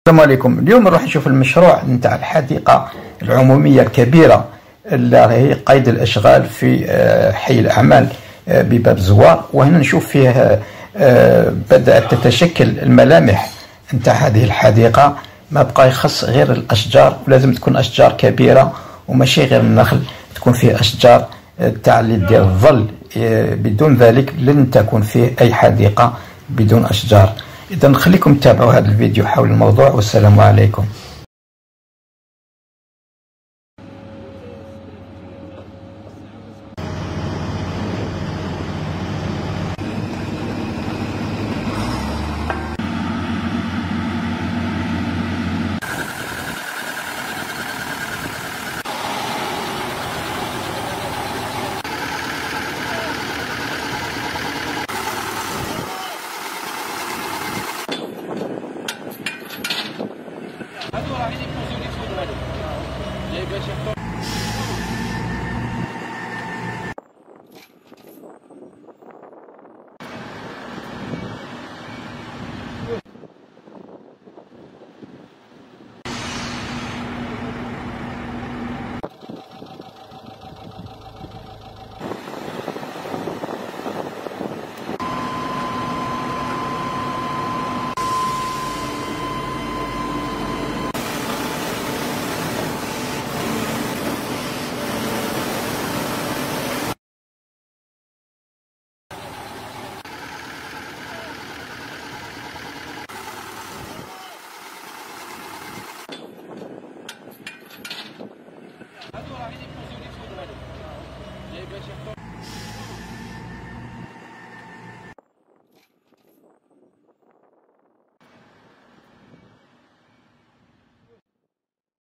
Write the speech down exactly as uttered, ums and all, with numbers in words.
السلام عليكم. اليوم نروح نشوف المشروع نتاع الحديقة العمومية الكبيرة اللي هي قيد الأشغال في حي الأعمال بباب الزوار، وهنا نشوف فيه بدأت تتشكل الملامح نتاع هذه الحديقة. ما بقى يخص غير الأشجار، ولازم تكون أشجار كبيرة وماشي غير النخل، تكون فيه أشجار تاع اللي دير الظل. بدون ذلك لن تكون فيه أي حديقة بدون أشجار. إذا نخليكم تتابعوا هذا الفيديو حول الموضوع، والسلام عليكم.